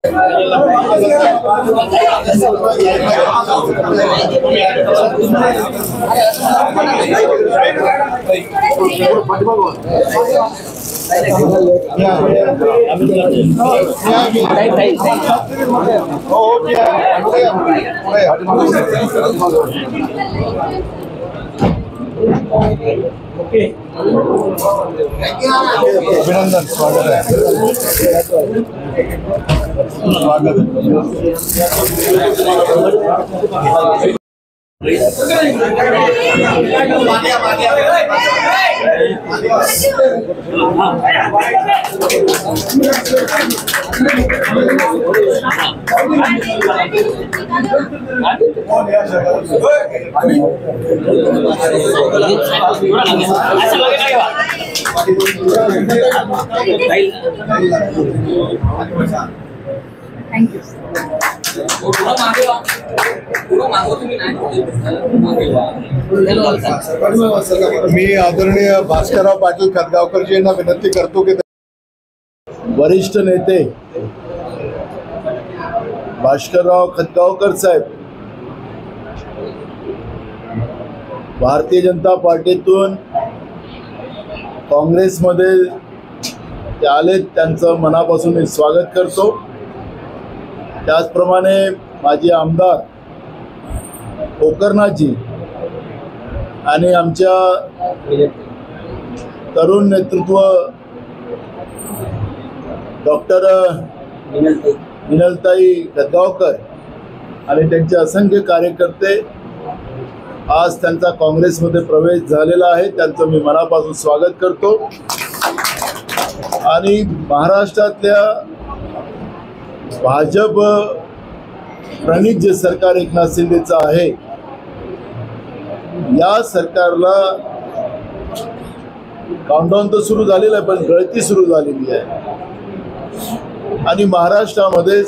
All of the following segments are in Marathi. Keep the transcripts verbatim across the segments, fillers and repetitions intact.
अभिनंदन, स्वागत है। स्वागत थैंक यू। मी आदरणीय भास्करराव पाटील खतगावकरजी यांना विनंती करतो की वरिष्ठ नेते भास्करराव खतगावकर साहेब भारतीय जनता पार्टीतून काँग्रेसमध्ये ते आले, त्यांचं मनापासून मी स्वागत करतो। त्याचप्रमाणे माजी आमदार कोकरनाथजी आणि आमच्या तरुण नेतृत्व डॉक्टर मिनलताई खतगावकर आणि त्यांचे असंख्य कार्यकर्ते आज त्यांचा काँग्रेसमध्ये प्रवेश झालेला आहे, त्यांचं मी मनापासून स्वागत करतो। आणि महाराष्ट्रातल्या भाजप प्रणित जे सरकार एकनाथ शिंदेचं आहे, या सरकारला काउंटडाऊन तर सुरू झालेलं आहे, पण गळती सुरू झालेली आहे आणि महाराष्ट्रामध्ये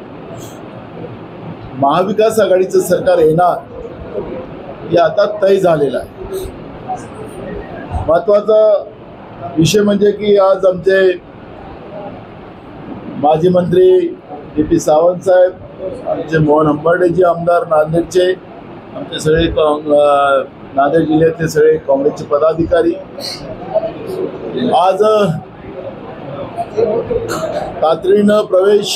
महाविकास आघाडीचं सरकार येणार हे आता तय झालेलं आहे। महत्त्वाचा विषय म्हणजे की आज आमचे माजी मंत्री डी पी सावंत साहेब, आमचे मोहन हंबर्डेजी आमदार नांदेडचे, आमचे सगळे नांदेड जिल्ह्यातले सगळे काँग्रेसचे पदाधिकारी आज तातडीनं प्रवेश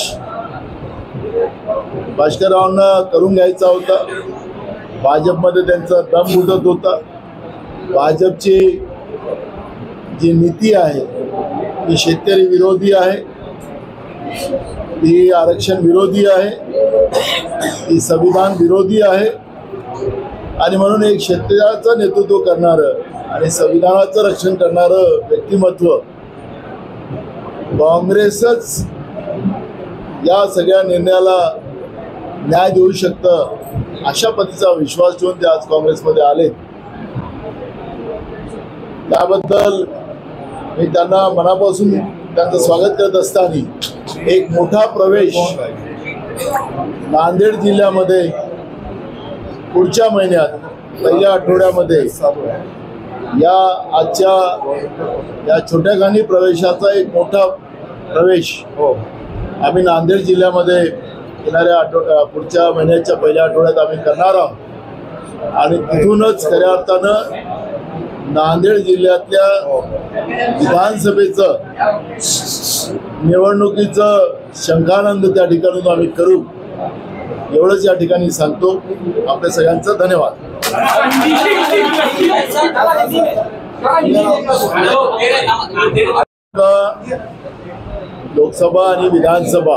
भास्कररावांना करून घ्यायचा होता। भाजपमध्ये त्यांचा दम उडत होता। भाजपची जी नीती आहे ती शेतकरी विरोधी आहे, ती आरक्षण विरोधी आहे, ती संविधान विरोधी आहे आणि म्हणून एक शेतकऱ्याचं नेतृत्व करणारं आणि संविधानाचं रक्षण करणारं व्यक्तिमत्व काँग्रेसच या सगळ्या निर्णयाला न्याय देऊ शकतं, अशा पद्धतीचा विश्वास ठेवून ते आज काँग्रेसमध्ये आले। त्याबद्दल मी त्यांना मनापासून त्यांचं स्वागत करत असताना एक मोठा प्रवेश नांदेड जिल्ह्यामध्ये पुढच्या महिन्यात पहिल्या आठवड्यामध्ये या आजच्या या छोट्याखानी प्रवेशाचा एक मोठा प्रवेश आम्ही नांदेड जिल्ह्यामध्ये येणाऱ्या आठवड्या पुढच्या महिन्याच्या पहिल्या आठवड्यात आम्ही करणार आहोत आणि तिथूनच खऱ्या अर्थानं नांदेड जिल्ह्यातल्या विधानसभेचं निवडणुकीचं शंखानंद त्या ठिकाणून आम्ही करू, एवढंच या ठिकाणी सांगतो। आपल्या सगळ्यांचं धन्यवाद। लोकसभा आणि विधानसभा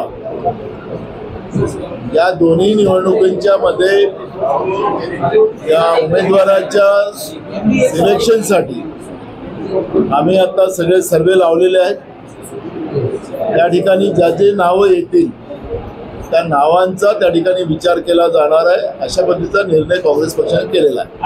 या दोन्ही निवडणुकींच्या मध्ये या उमेदवाराच्या सिलेक्शनसाठी आम्ही आता सगळे सर्वे लावलेले आहेत। त्या ठिकाणी ज्या जे नावं येतील त्या नावांचा त्या ठिकाणी विचार केला जाणार आहे, अशा पद्धतीचा निर्णय काँग्रेस पक्षाने केलेला आहे।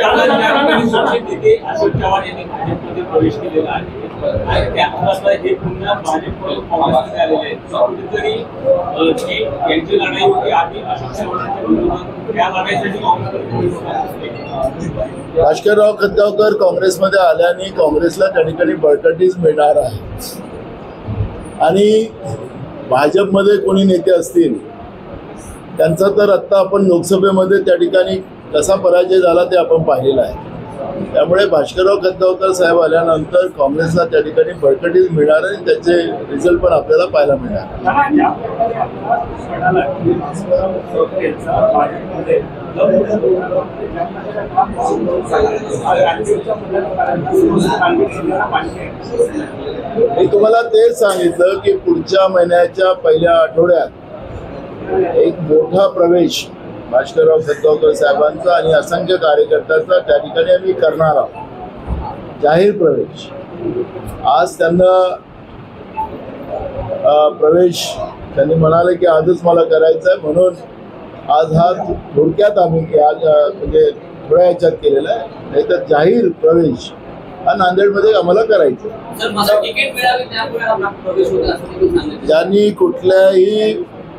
भास्करराव खतगावकर काँग्रेसमध्ये आल्याने काँग्रेसला त्या ठिकाणी बळकटीच मिळणार आहे आणि भाजपमध्ये कोणी नेते असतील त्यांचा तर आत्ता आपण लोकसभेमध्ये त्या ठिकाणी कसा पराजय झाला ते आपण पाहिलेलं आहे. त्यामुळे भास्करराव खतगावकर साहेब आल्यानंतर काँग्रेसला त्या ठिकाणी बळकटी मिळणार आणि त्याचे रिझल्ट पण आपल्याला पाहायला मिळणार. मी तुम्हाला तेच सांगितलं की पुढच्या महिन्याच्या पहिल्या आठवड्यात एक मोठा प्रवेश भास्करराव खतगावकर साहेबांचा आणि असंख्य कार्यकर्त्यांचा त्या ठिकाणी आम्ही करणार आहोत. जाहीर प्रवेश आज त्यांना प्रवेश त्यांनी म्हणाले की आजच मला करायचं आहे म्हणून आज हा थोडक्यात आम्ही आज म्हणजे थोड्या ह्याच्यात केलेला आहे. नाही तर जाहीर प्रवेश हा नांदेडमध्ये आम्हाला करायचा. ज्यांनी कुठल्याही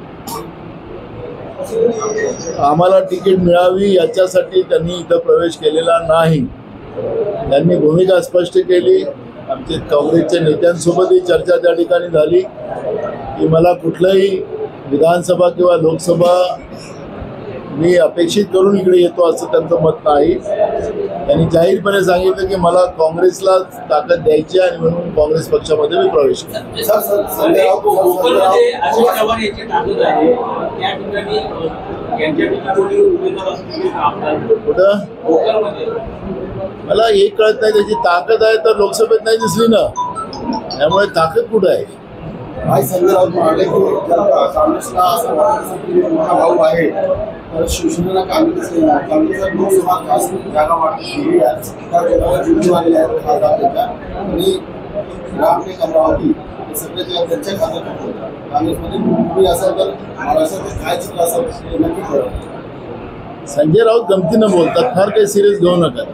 आम्हाला तिकीट मिळावी याच्यासाठी त्यांनी इथं प्रवेश केलेला नाही. त्यांनी भूमिका स्पष्ट केली. आमचे काँग्रेसच्या नेत्यांसोबतही चर्चा त्या ठिकाणी झाली की मला कुठलंही विधानसभा किंवा लोकसभा मी अपेक्षित करून इकडे येतो असं त्यांचं मत नाही. त्यांनी जाहीरपणे सांगितलं की मला काँग्रेसला ताकद द्यायची आणि म्हणून काँग्रेस पक्षामध्ये मी प्रवेश केला. कुठं मला हे कळत नाही. त्याची ताकद आहे तर लोकसभेत नाही दिसली ना, त्यामुळे ताकद कुठं आहे. संजय राऊत म्हणाले की काँग्रेसला मोठा भाऊ आहे तर शिवसेनेला काँग्रेस काँग्रेसला लोकसभा खास जागा वाटली आलेल्या आहेत खासदार आणि रामटेक अमरावती हे सगळे जे त्यांच्या खात्यात काँग्रेसमध्ये मुंबई असेल तर महाराष्ट्रात काय चित्र असेल ते नक्की कळलं. संजय राऊत गमतीनं बोलतात, फार काही सिरियस घेऊ नका.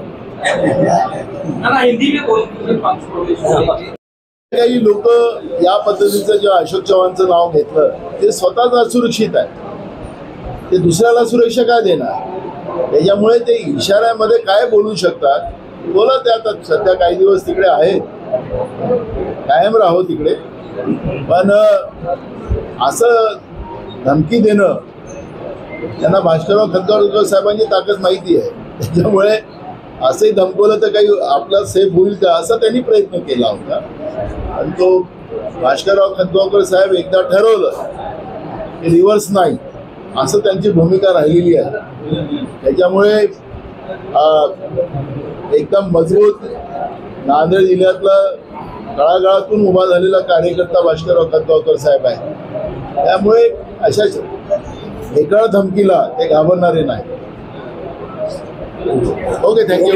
काही लोक या पद्धतीचं जे अशोक चव्हाणचं नाव घेतलं ते स्वतःच असुरक्षित आहे. ते दुसऱ्याला सुरक्षा काय देणार. त्याच्यामुळे ते इशाऱ्यामध्ये काय बोलू शकतात बोला. ते आता सध्या काही दिवस तिकडे आहेत, कायम राहो तिकडे. पण असं धमकी देणं त्यांना भास्करराव खतगावकर साहेबांची ताकद माहिती आहे. त्याच्यामुळे असंही धमकवलं तर काही आपला सेफ होईल का असा त्यांनी प्रयत्न केला होता. आणि तो भास्करराव खतगावकर साहेब एकदा ठरवलं की रिव्हर्स नाही असं त्यांची भूमिका राहिलेली आहे. त्याच्यामुळे एकदम मजबूत नांदेड जिल्ह्यातला तळागाळातून उभा झालेला कार्यकर्ता भास्करराव खतगावकर साहेब आहे. त्यामुळे अशा एका धमकीला ते घाबरणारे नाही. Okay, thank you.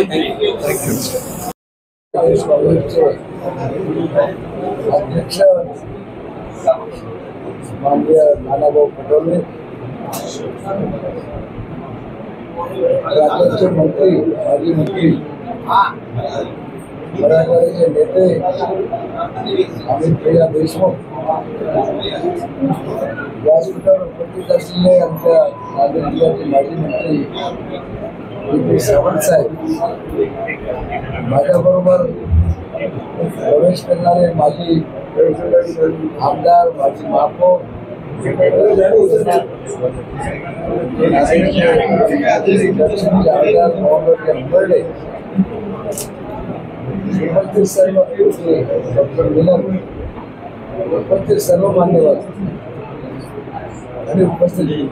प्रदेश काँग्रेसचे अध्यक्ष माननीय नानाभाऊ पटोले, राज्याचे मंत्री माजी मंत्री मराठवाड्याचे नेते अमित भैया देशमुख, व्यासपीठावर उपस्थित असलेले आमच्या नांदेड जिल्ह्याचे माजी मंत्री पी पी सावंत साहेब, माझ्याबरोबर प्रवेश करणारे माजी आमदार, माजी महापौर, दक्षिणचे आमदार मोहम्मद अंबर्डे, उपस्थित सर्व डॉक्टर मिलन, उपस्थित सर्व मान्यवर आणि उपस्थित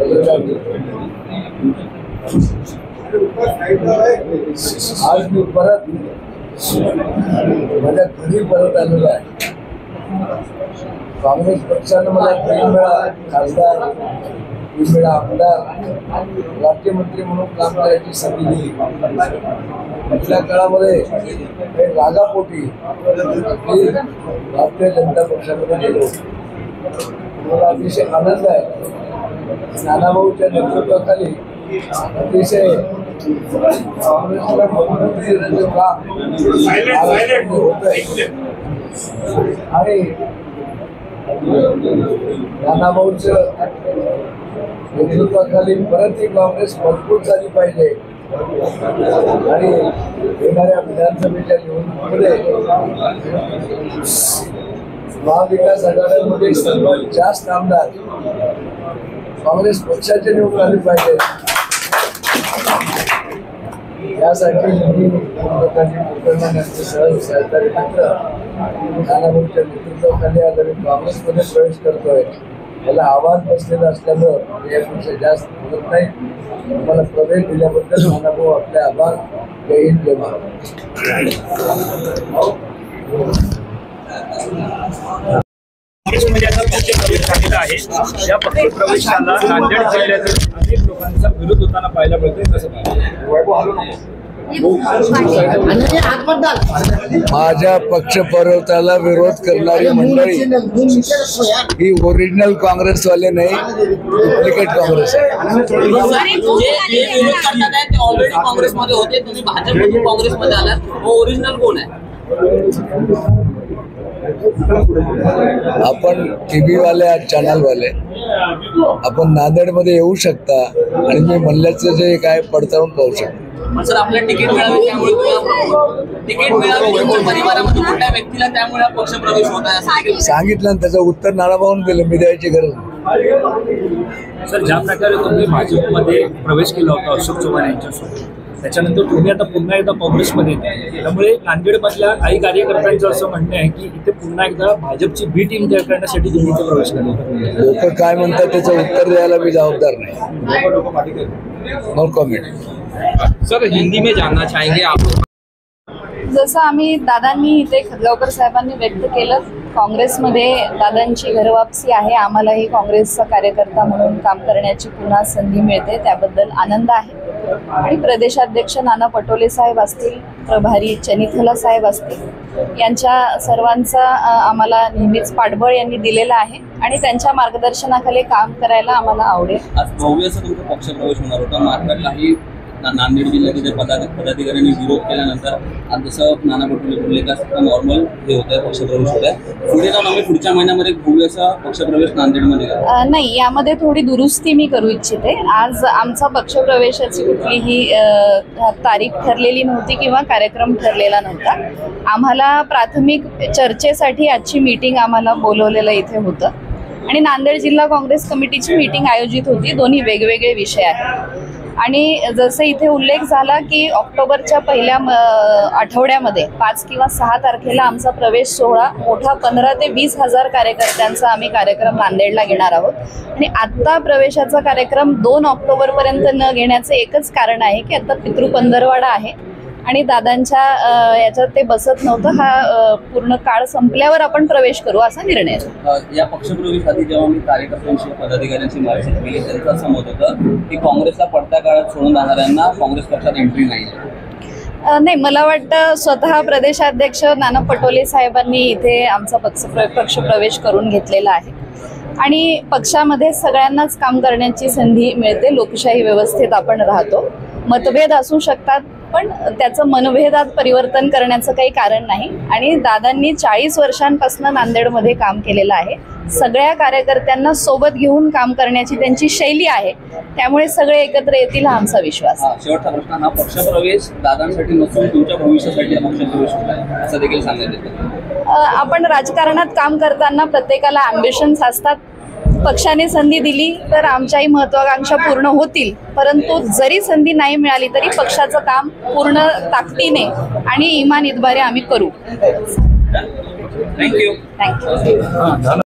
आज मी परत माझ्या घरी परत आलेलो आहे. काँग्रेस पक्षानं मला तीन वेळा खासदार, तीन वेळा आमदार, राज्यमंत्री म्हणून काम करायची संधी दिली. मधल्या काळामध्ये हे रागापोटी भारतीय जनता पक्षामध्ये गेलो. मला अतिशय आनंद आहे. नानाभाऊच्या नेतृत्वाखाली अतिशय काँग्रेसला मुख्यमंत्री देण्याचं काम होत आहे. आणि नानाभाऊच्या नेतृत्वाखाली परत ही काँग्रेस मजबूत झाली पाहिजे आणि येणाऱ्या विधानसभेच्या निवडणुकीमध्ये महाविकास आघाडीमध्ये सर्वात जास्त आमदार काँग्रेस पक्षाचे निवडून आले पाहिजे, यासाठी मी लोकांनी मुख्यमंत्र्यांचे सहज सहकारी मित्र नानाभाऊंच्या नेतृत्वाखाली आज आम्ही काँग्रेसमध्ये प्रवेश करतोय. याला आव्हान बसलेलं असल्यानं यापेक्षा जास्त बोलत नाही. मला प्रवेश दिल्याबद्दल नानाभाऊ आपले आभार. जय हिंद, जय महाराष्ट्र. काँग्रेसमध्ये आता पक्ष प्रवेश झालेला आहे. या पक्ष प्रवेशाला नांदेड जिल्ह्यातील अनेक लोकांचा विरोध होताना पाहायला मिळतोय. कसं पाहिजे? माझ्या पक्ष प्रवेशाला विरोध करणारी मंडळी ही ओरिजिनल काँग्रेसवाले नाही, डुप्लिकेट काँग्रेस आहे. ऑलरेडी काँग्रेसमध्ये होते, तुम्ही भाजपमधून काँग्रेसमध्ये आलात, ओरिजिनल कोण आहे? आपण टीव्ही वाले चॅनल वाले आपण नांदेडमध्ये येऊ शकता आणि मी म्हणल्याचं जे काय पडताळून पाहू शकता. सर, आपल्याला तिकीट मिळावे त्यामुळे तिकीट मिळावे तुमच्या परिवारामध्ये मोठ्या व्यक्तीला, त्यामुळे पक्ष प्रवेश होत आहे सांगितलं आणि त्याचं उत्तर नानाभाऊन दिलं. मी द्यायची गरज नाही. सर, ज्या प्रकारे तुम्ही भाजपमध्ये प्रवेश केला होता अशोक चव्हाण यांच्यासोबत, त्याच्यानंतर तुम्ही आता पुन्हा एकदा काँग्रेसमध्ये येत, त्यामुळे नांदेडमधल्या काही कार्यकर्त्यांचं असं म्हणणं आहे की इथे पुन्हा एकदा भाजपची बी टीम तयार करण्यासाठी तुम्ही इथे प्रवेश केला. लोक काय म्हणतात त्याचं उत्तर द्यायला मी जबाबदार नाही. No comment. सर, हिंदी में जानना चाहेंगे आप. जसं आम्ही दादांनी इथे खदगावकर साहेबांनी व्यक्त केलं, काँग्रेसमध्ये दादांची घरवापसी आहे. आम्हालाही काँग्रेसचा कार्यकर्ता म्हणून काम करण्याची पुन्हा संधी मिळते, त्याबद्दल आनंद आहे. आणि प्रदेशाध्यक्ष नाना पटोले साहेब असतील, प्रभारी चनिथला साहेब असतील, यांच्या सर्वांचा आम्हाला नेहमीच पाठबळ यांनी दिलेला आहे आणि त्यांच्या मार्गदर्शनाखाली काम करायला आम्हाला आवडेल. आज भव्यचा तुमचा पक्ष प्रवेश होणार होता. मार्केटलाही नांदेड जिल्ह्यातील पदाधिकाऱ्यांनी विरोध केल्यानंतर आज जसं नाना पटोले बोलले का नॉर्मल हे होत आहे, पक्षप्रवेश होत आहे. पुढे जाऊन आम्ही पुढच्या महिन्यामध्ये भव्यचा पक्षप्रवेश नांदेडमध्ये करू. नाही, यामध्ये थोडी दुरुस्ती मी करू इच्छिते. आज आमचा पक्षप्रवेशाची कुठलीही तारीख ठरलेली नव्हती किंवा कार्यक्रम ठरलेला नव्हता. आम्हाला प्राथमिक चर्चेसाठी आजची मीटिंग आम्हाला बोलवलेलं इथे होतं आणि नांदेड जिल्हा काँग्रेस कमिटीची मीटिंग आयोजित होती. दोन्ही वेगवेगळे विषय आहेत आणि जसं इथे उल्लेख झाला की ऑक्टोबरच्या पहिल्या आठवड्यामध्ये पाच किंवा सहा तारखेला आमचा प्रवेश सोहळा मोठा पंधरा ते वीस हजार कार्यकर्त्यांचा आम्ही कार्यक्रम नांदेडला घेणार आहोत. आणि आत्ता प्रवेशाचा कार्यक्रम दोन ऑक्टोबरपर्यंत न घेण्याचे एकच कारण आहे की आता पितृपंधरवाडा आहे आणि दादांच्या याच्यात ते बसत नव्हतं. हा पूर्ण काळ संपल्यावर आपण प्रवेश करू असा निर्णय. या पक्षप्रवेशासाठी जेव्हा मी कार्यकर्त्यांशी पदाधिकाऱ्यांशी मार्गदर्शन केली, त्यांचं असं मत होतं की काँग्रेसला पडत्या काळात सोडून जाणाऱ्यांना काँग्रेस पक्षात एंट्री नाही. नाही, मला वाटतं स्वतः प्रदेशाध्यक्ष नाना पटोले साहेबांनी इथे आमचा पक्ष पक्ष प्रवेश करून घेतलेला आहे आणि पक्षामध्ये सगळ्यांनाच काम करण्याची संधी मिळते. लोकशाही व्यवस्थेत आपण राहतो. मतभेद असू शकतात पण त्याचं मनभेदात परिवर्तन करण्याचं काही कारण नाही. आणि दादांनी चाळीस वर्षांपासून नांदेडमध्ये काम केलेलं आहे. सगळ्या कार्यकर्त्यांना सोबत घेऊन काम करण्याची त्यांची शैली आहे, त्यामुळे सगळे एकत्र येतील हा आमचा विश्वास. शेवटचा प्रश्न, हा पक्षप्रवेश दादांसाठी नसून तुमच्या भविष्यासाठी हा पक्षप्रवेश होत आहे असं देखील सांगण्यात येतं. आपण राजकारणात काम करताना प्रत्येकाला अँबिशन्स असतात. पक्षाने संधी दिली तर आमच्याही महत्वाकांक्षा पूर्ण होतील, परंतु जरी संधी नाही मिळाली तरी पक्षाचं काम पूर्ण ताकदीने आणि इमान इतबारे आम्ही करू. थँक्यू. थँक्यू.